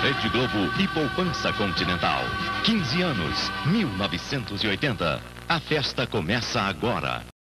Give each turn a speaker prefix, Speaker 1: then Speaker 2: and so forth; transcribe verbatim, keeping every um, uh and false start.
Speaker 1: Rede Globo e Poupança Continental. quinze anos, mil novecentos e oitenta. A festa começa agora.